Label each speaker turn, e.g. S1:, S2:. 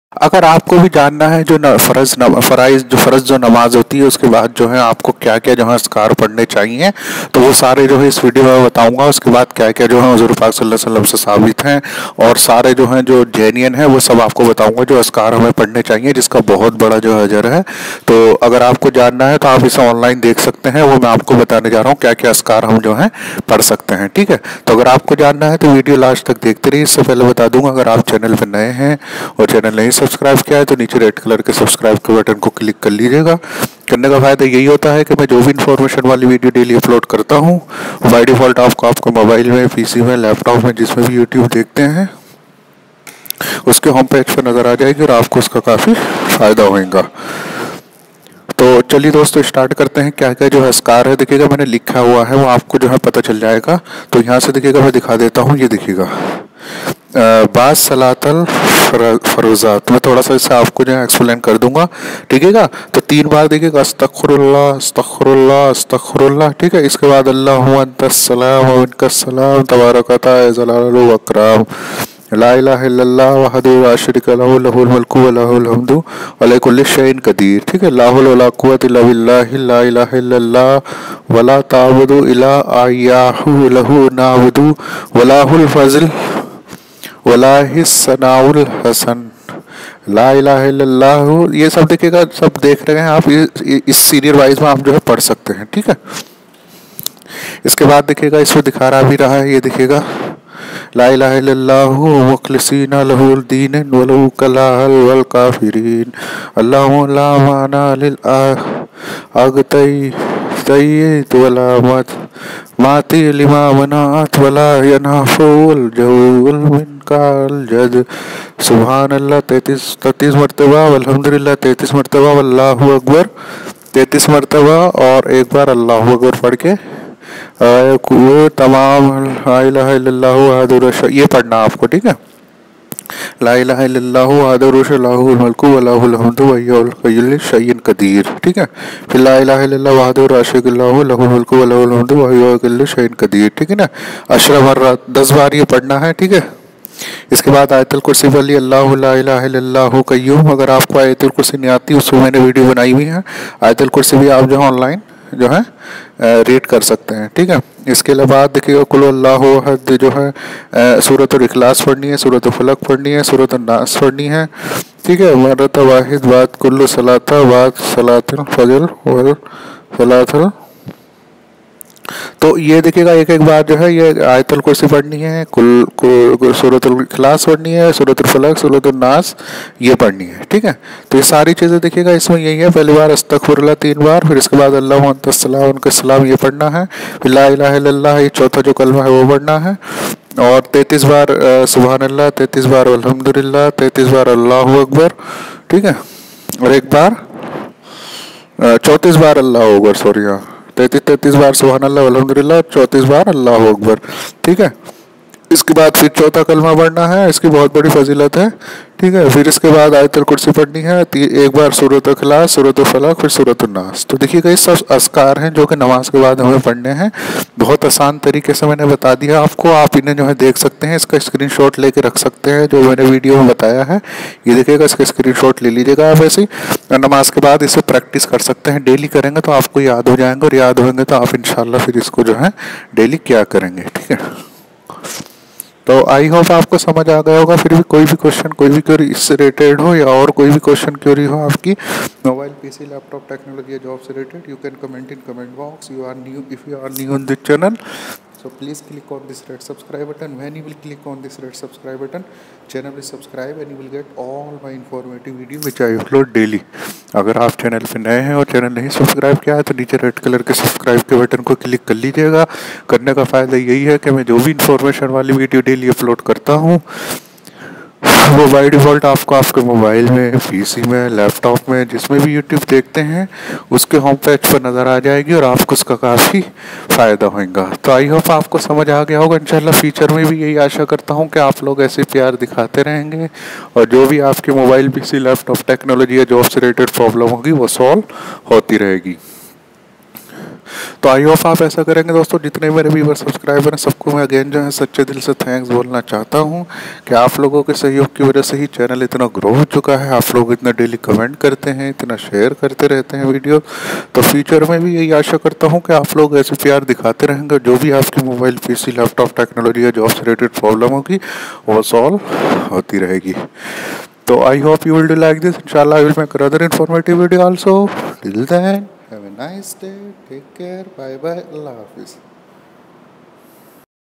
S1: अगर आपको भी जानना है जो फ़र्ज़ जो नमाज होती है उसके बाद जो है आपको क्या क्या जो है अस्कार पढ़ने चाहिए, तो वो सारे जो है इस वीडियो में बताऊंगा। उसके बाद क्या क्या जो है हुज़ूर पाक सल्लल्लाहु अलैहि वसल्लम से साबित हैं, और सारे जो हैं जो जेन्युइन है वो सब आपको बताऊंगा जो अस्कार हमें पढ़ने चाहिए, जिसका बहुत बड़ा जो अजर है। तो अगर आपको जानना है तो आप इसे ऑनलाइन देख सकते हैं, वो मैं आपको बताने जा रहा हूँ क्या क्या अस्कार हम जो है पढ़ सकते हैं। ठीक है, तो अगर आपको जानना है तो वीडियो लास्ट तक देखते रहिए। इससे पहले बता दूंगा, अगर आप चैनल पर नए हैं और चैनल नहीं सब्सक्राइब किया है तो नीचे रेड कलर के सब्सक्राइब के बटन को क्लिक कर लीजिएगा। करने का फ़ायदा यही होता है कि मैं जो भी इंफॉर्मेशन वाली वीडियो डेली अपलोड करता हूँ बाय डिफ़ॉल्ट आपको मोबाइल में, पीसी में, लैपटॉप में, जिसमें भी यूट्यूब देखते हैं उसके होम पेज पर नज़र आ जाएगी और आपको उसका काफ़ी फ़ायदा होगा। तो चलिए दोस्तों स्टार्ट करते हैं। क्या क्या जो है अस्कार है देखिएगा, मैंने लिखा हुआ है वो आपको जो है पता चल जाएगा। तो यहाँ से देखिएगा मैं दिखा देता हूँ, ये देखिएगा बास सलातल फरोज़ात, मैं थोड़ा सा इसे आपको जो है एक्सप्लेन कर दूंगा। ठीक है का, तो 3 बार देखिएगा अस्तग़फिरुल्लाह अस्तग़फिरुल्लाह अस्तग़फिरुल्लाह। ठीक है, इसके बाद अल्लाहुम्मा अंतस्सलाम व मिनकस्सलाम तबारकता जलालु वकराम ला इलाहा इल्लल्लाह वहदहु ला शरीका लहु लहुल मुल्कु व लहुल हम्दु व ला कुल्लि शैइन क़दीर। ठीक है, ला हौला वला कुव्वता इल्ला बिल्लाहि ला इलाहा इल्लल्लाह वला ताबुदु इला अय्याहु लहु नाबुदु वलाहुल फज़ल वला हिस्सनाउल हसन ला इलाहा इल्लल्लाह। ये सब देखिएगा, सब देख रहे हैं आप, इस सीरियल वाइज में आप जो है पढ़ सकते हैं। ठीक है, इसके बाद देखिएगा इसमें दिखा रहा भी रहा है, ये देखिएगा ला इलाहा इल्लल्लाहु मुख़लिसीना लहुल दीन वलहु कलाहल वल काफिरीन अल्लाहु ला माना लिल आगतई सय्यद वला माती लिमा मनात वला यनाफुल जहुल मिनकाल जद सुभानअल्लाह 33 मरतबा, अल्हम्दुलिल्लाह 33 मरतबा, अल्लाहु अकबर 33 मरतबा, और एक बार अल्लाहु अकबर पढ़ के वो तमाम ला इलाहा इल्लल्लाहु वहदहु ये पढ़ना आपको। ठीक है, ला इलाहा इल्लल्लाहु वहदहु लहुल मुल्कु व लहुल हम्दु व हुवा कुल्लि शैइन क़दीर। ठीक है, फिर ला इलाहा इल्लल्लाहु वहदहु ला शरीका लहु लहुल मुल्कु व लहुल हम्दु व हुवा कुल्लि शैइन क़दीर। ठीक है ना, 10 मर्रत 10 बार ये पढ़ना है। ठीक है, इसके बाद आयतुल कुर्सी वाली अल्लाहु ला इलाहा इल्लल्लाहु कय्यूम। अगर आपको आयतुल कुर्सी नहीं आती उसमें मैंने वीडियो बनाई हुई है, आयतुल कुर्सी भी आप जो है ऑनलाइन जो है रीड कर सकते हैं। ठीक है, इसके बाद देखिएगा कुल अल्लाहु अहद जो है सूरतुल इखलास पढ़नी है, सूरतुल फलक पढ़नी है, सूरतुल नास पढ़नी है। ठीक है, मरत वाहिद बाद कुल्लु सलाता बाद सलातुल फजर वल सलातुल। तो ये देखिएगा एक एक बार जो है ये आयतुल कुर्सी पढ़नी है, कुल सूरतुल इखलास पढ़नी है, सूरतुल फलक, सूरतुल नास ये पढ़नी है। ठीक है, तो ये सारी चीज़ें देखिएगा इसमें यही है। पहली बार अस्तग़फिरुल्लाह 3 बार, फिर इसके बाद अल्लाहुम्मा अंतस्सलाम उनके सलाम ये पढ़ना है, फिर ला इलाहा इल्लल्लाह ये चौथा जो कलमा है वो पढ़ना है, और 33 बार सुभानअल्लाह, 33 बार अल्हम्दुलिल्लाह, 33 बार अल्लाहु अकबर। ठीक है, और एक बार 34 बार अल्लाहु अकबर, सॉरी हाँ 33 बार सुभानअल्लाह अल्हम्दुलिल्लाह, 34 बार अल्लाहु अकबर। ठीक है, इसके बाद फिर चौथा कलमा पढ़ना है, इसकी बहुत बड़ी फजीलत है। ठीक है, फिर इसके बाद आयतुल कुर्सी पढ़नी है, एक बार सूरतुल इखलास, सूरतुल फलक, फिर सूरतुल नास। तो देखिएगा ये सब अस्कार हैं जो कि नमाज के बाद हमें पढ़ने हैं। बहुत आसान तरीके से मैंने बता दिया आपको, आप इन्हें जो है देख सकते हैं, इसका स्क्रीनशॉट लेके रख सकते हैं जो मैंने वीडियो में बताया है। ये देखिएगा, इसका स्क्रीनशॉट ले लीजिएगा आप ऐसे ही। नमाज के बाद इसे प्रैक्टिस कर सकते हैं, डेली करेंगे तो आपको याद हो जाएंगे, और याद होंगे तो आप इंशाल्लाह फिर इसको जो है डेली क्या करेंगे। ठीक है, तो आई होप आपको समझ आ गया होगा। फिर भी कोई भी क्वेश्चन, कोई भी क्वेरी इससे रिलेटेड हो या और कोई भी क्वेश्चन क्वेरी हो आपकी मोबाइल, पीसी, लैपटॉप, टेक्नोलॉजी या जॉब से related, you can comment in comment box. You are new, if you are new on this channel, so please click on this red subscribe button. When you will click on this red subscribe button, channel will subscribe and you will get all my informative video which I upload daily. अगर आप channel पे नए हैं और channel नहीं subscribe किया है तो नीचे रेड कलर के सब्सक्राइब के बटन को क्लिक कर लीजिएगा। करने का फ़ायदा यही है कि मैं जो भी इंफॉर्मेशन वाली वीडियो डेली अपलोड करता हूँ वो बाय डिफ़ॉल्ट आपको आपके मोबाइल में, पीसी में, लैपटॉप में, जिसमें भी यूट्यूब देखते हैं उसके होम पेज पर नज़र आ जाएगी और आपको उसका काफ़ी फ़ायदा होगा। तो आई होप आपको समझ आ गया होगा। इंशाल्लाह फ्यूचर में भी यही आशा करता हूँ कि आप लोग ऐसे प्यार दिखाते रहेंगे और जो भी आपके मोबाइल, पीसी, लैपटॉप, टेक्नोलॉजी या जॉब से रिलेटेड प्रॉब्लम होगी वो सॉल्व होती रहेगी। तो आई होप आप ऐसा करेंगे दोस्तों। जितने मेरे व्यूवर सब्सक्राइबर हैं सबको मैं अगेन जो है सच्चे दिल से थैंक्स बोलना चाहता हूं कि आप लोगों के सहयोग की वजह से ही चैनल इतना ग्रो हो चुका है। आप लोग इतना डेली कमेंट करते हैं, इतना शेयर करते रहते हैं वीडियो। तो फ्यूचर में भी यही आशा करता हूँ कि आप लोग ऐसे प्यार दिखाते रहेंगे। जो भी आपकी मोबाइल PC लैपटॉप टेक्नोलॉजी या जॉब से रिलेटेड प्रॉब्लम होगी वो सॉल्व होती रहेगी। तो I hope you will do like this. इंशाल्लाह I will make another informative video also. Till then have a nice day, take care, bye bye, अल्लाह हाफिज़।